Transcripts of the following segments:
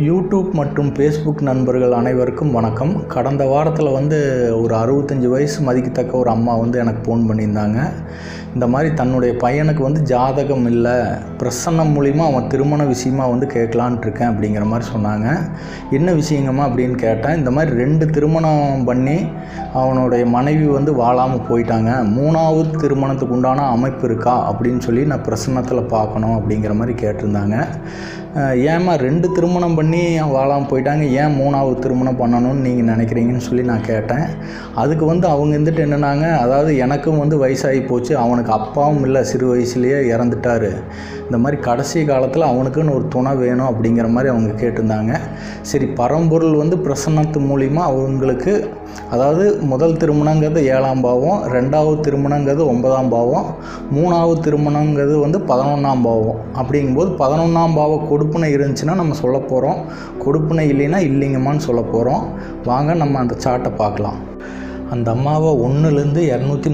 YouTube மற்றும் Facebook நண்பர்கள் அனைவருக்கும் வணக்கம். கடந்த வாரத்தில் ஒரு 65 வயசு மதிக்கத்தக்க ஒரு அம்மா எனக்கு ஃபோன் பண்ணியிருந்தாங்க. இந்த மாதிரி தன்னுடைய பையனுக்கு ஜாதகம் இல்லை, பிரசன்னம் மூலிமா அவன் திருமண விஷயமா கேட்கலான்ட்டு இருக்கேன் அப்படிங்கிற மாதிரி சொன்னாங்க. என்ன விஷயங்கம்மா அப்படின்னு கேட்டேன். இந்த மாதிரி 2 திருமணம் பண்ணி அவனுடைய மனைவி வாழாமல் போயிட்டாங்க, 3வது திருமணத்துக்கு உண்டான அமைப்பு இருக்கா அப்படின்னு சொல்லி நான் பிரசன்னத்தில் பார்க்கணும் அப்படிங்கிற மாதிரி கேட்டிருந்தாங்க. ஏம்மா 2 திருமணம் பண்ணி வாழாமல் போயிட்டாங்க, ஏன் 3வது திருமணம் பண்ணணும்னு நீங்கள் நினைக்கிறீங்கன்னு சொல்லி நான் கேட்டேன். அதுக்கு அவங்க என்னன்னாங்க, அதாவது எனக்கும் வயசாகி போச்சு, அவனுக்கு அப்பாவும் இல்லை, சிறு வயசுலேயே இறந்துட்டார், இந்த மாதிரி கடைசி காலத்தில் அவனுக்குன்னு ஒரு துணை வேணும் அப்படிங்கிற மாதிரி அவங்க கேட்டிருந்தாங்க. சரி, பரம்பொருள் பிரசன்னத்து மூலிமா அவங்களுக்கு, அதாவது முதல் திருமணங்கிறது 7ஆம் பாவம், 2வது திருமணங்கிறது 9ஆம் பாவம், 3வது திருமணங்கிறது 11ஆம் பாவம். அப்படிங்கும்போது 11ஆம் பாவ கொடுப்பினை இருந்துச்சுன்னா நம்ம சொல்ல போகிறோம், கொடுப்பினை இல்லைன்னா இல்லைங்கம்மான்னு சொல்ல போகிறோம். வாங்க நம்ம அந்த சார்ட்டை பார்க்கலாம். அந்த அம்மாவை 1லேருந்து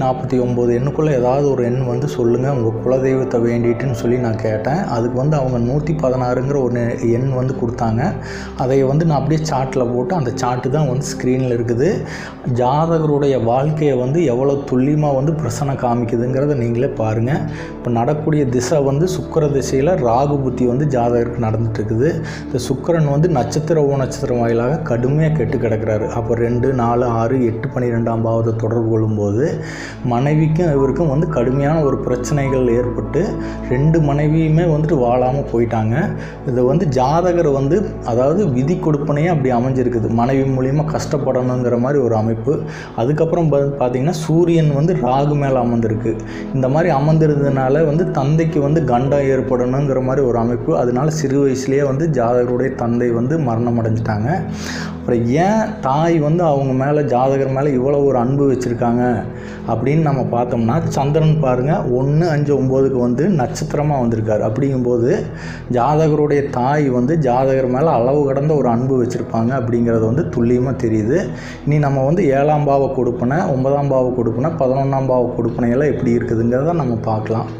249 எண்ணுக்குள்ளே ஏதாவது ஒரு எண் சொல்லுங்கள், உங்கள் குலதெய்வத்தை வேண்டிட்டுன்னு சொல்லி நான் கேட்டேன். அதுக்கு அவங்க 116ங்கிற ஒரு எண் கொடுத்தாங்க. அதை நான் அப்படியே சார்ட்டில் போட்டு, அந்த சார்ட்டு தான் ஸ்க்ரீனில் இருக்குது. ஜாதகருடைய வாழ்க்கையை எவ்வளோ துல்லியமாக பிரசனை காமிக்குதுங்கிறத நீங்களே பாருங்கள். இப்போ நடக்கூடிய திசை சுக்கிர திசையில் ராகு புத்தி ஜாதகருக்கு நடந்துகிட்ருக்குது. இந்த சுக்கிரன் நட்சத்திர நட்சத்திரம் வாயிலாக கடுமையாக கெட்டு கிடக்கிறாரு. அப்போ 2, 4, 6, 8, 12 பாவத்தை தொடர்பு கொள்ளும்போது மனைவிக்கும் இவருக்கும் கடுமையான ஒரு பிரச்சனைகள் ஏற்பட்டு 2 மனைவியுமே வாழாமல் போயிட்டாங்க. இது ஜாதகர் அதாவது விதி கொடுப்பனையே அப்படி அமைஞ்சிருக்குது, மனைவி மூலிமா கஷ்டப்படணுங்கிற மாதிரி ஒரு அமைப்பு. அதுக்கப்புறம் பார்த்திங்கன்னா சூரியன் ராகு மேலே அமர்ந்திருக்கு. இந்த மாதிரி அமர்ந்திருந்ததுனால தந்தைக்கு கண்டம் ஏற்படணுங்கிற மாதிரி ஒரு அமைப்பு. அதனால சிறு வயசுலேயே ஜாதகருடைய தந்தை மரணம் அடைஞ்சிட்டாங்க. அப்புறம் ஏன் தாய் அவங்க மேலே, ஜாதகர் மேலே இவ்வளோ ஒரு அன்பு வச்சுருக்காங்க அப்படின்னு நம்ம பார்த்தோம்னா, சந்திரன் பாருங்கள் 1, 5, 9க்கு நட்சத்திரமாக வந்திருக்காரு. அப்படிங்கும்போது ஜாதகருடைய தாய் ஜாதகர் மேலே அளவு கடந்த ஒரு அன்பு வச்சுருப்பாங்க அப்படிங்கிறது துல்லியமாக தெரியுது. இனி நம்ம 7ஆம் பாவ கொடுப்பினை, 9ஆம் பாவ கொடுப்பினை, 11ஆம் பாவ கொடுப்பினையெல்லாம் எப்படி இருக்குதுங்கிறத நம்ம பார்க்கலாம்.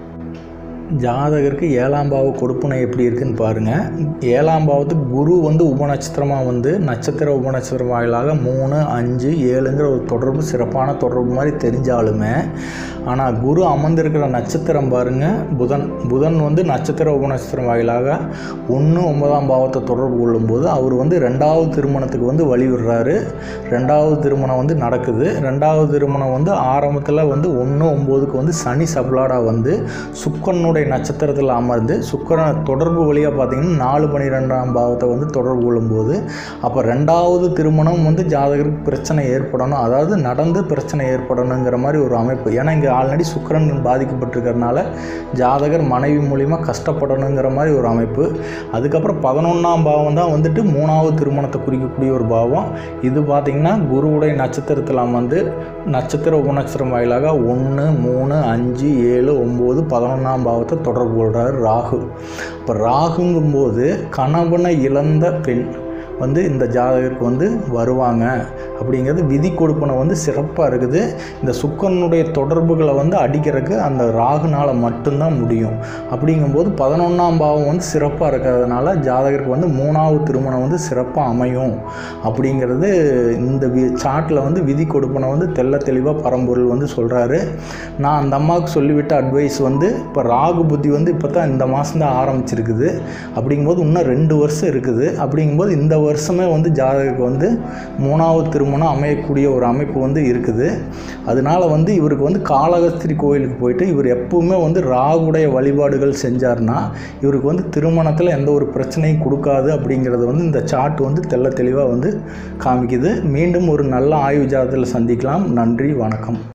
ஜாதகருக்கு 7ஆம் பாவ கொடுப்பினை எப்படி இருக்குதுன்னு பாருங்கள். 7ஆம் பாவத்துக்கு குரு உபநட்சத்திரமாக நட்சத்திர உபநட்சத்திரம் வாயிலாக 3, 5, 7ங்கிற ஒரு தொடர்பு, சிறப்பான தொடர்பு மாதிரி தெரிஞ்சாலுமே, ஆனால் குரு அமர்ந்திருக்கிற நட்சத்திரம் பாருங்கள் புதன் நட்சத்திர உபநட்சத்திரம் வாயிலாக 1, 9ஆம் பாவத்தை தொடர்பு கொள்ளும்போது அவர் 2வது திருமணத்துக்கு வழிவிடுறாரு. 2வது திருமணம் நடக்குது. 2வது திருமணம் ஆரம்பத்தில் 1, 9க்கு சனி சப்ளாடாக சுக்கரனுடைய நட்சத்திரத்தில் அமர்ந்து சுக்கிரன் தொடர்பு வழியாக பார்த்திங்கன்னா 4, 12ஆம் பாவத்தை தொடர்பு கொள்ளும்போது, அப்போ 2வது திருமணம் ஜாதகருக்கு பிரச்சனை ஏற்படணும், அதாவது நடந்து பிரச்சனை ஏற்படணுங்கிற மாதிரி ஒரு அமைப்பு. ஏன்னா இங்கே ஆல்ரெடி சுக்கிரன் பாதிக்கப்பட்டிருக்கிறதுனால ஜாதகர் மனைவி மூலிமா கஷ்டப்படணுங்கிற மாதிரி ஒரு அமைப்பு. அதுக்கப்புறம் 11ஆம் பாவம் தான் 3வது திருமணத்தை குறிக்கக்கூடிய ஒரு பாவம். இது பார்த்திங்கன்னா குருவுடைய நட்சத்திரத்தில் அமர்ந்து நட்சத்திர உபநட்சத்திரம் வாயிலாக 1, 3, 5, 7, 9, 11ஆம் பாவத்தை தொடர்பு கொள்கிறார் ராகு. இப்போ ராகுங்கும்போது கணவனை இழந்த பெண் இந்த ஜாதகருக்கு வருவாங்க அப்படிங்கிறது விதி கொடுப்பனை சிறப்பாக இருக்குது. இந்த சுக்கரனுடைய தொடர்புகளை அடிக்கிறதுக்கு அந்த ராகுனால் மட்டும்தான் முடியும். அப்படிங்கும்போது 11ஆம் பாவம் சிறப்பாக இருக்கிறதுனால ஜாதகருக்கு 3வது திருமணம் சிறப்பாக அமையும் அப்படிங்கிறது இந்த சார்ட்டில் விதி கொடுப்பனை தெள்ள தெளிவாக பரம்பொருள் சொல்கிறாரு. நான் அந்த அம்மாவுக்கு சொல்லிவிட்ட அட்வைஸ் இப்போ ராகு புத்தி இப்போ தான் இந்த மாதம் தான் ஆரம்பிச்சிருக்குது. அப்படிங்கும்போது இன்னும் 2 வருஷம் இருக்குது. அப்படிங்கும்போது இந்த வருஷமே ஜாதகருக்கு 3வது திருமணம் அமையக்கூடிய ஒரு அமைப்பு இருக்குது. அதனால இவருக்கு காளகஸ்தி கோயிலுக்கு போயிட்டு இவர் எப்பவுமே ராகுடைய வழிபாடுகள் செஞ்சார்னா இவருக்கு திருமணத்தில் எந்த ஒரு பிரச்சனையும் கொடுக்காது அப்படிங்கிறது இந்த சார்ட் தெள்ள தெளிவாக காமிக்குது. மீண்டும் ஒரு நல்ல ஆய்வு ஜாதகத்தில் சந்திக்கலாம். நன்றி, வணக்கம்.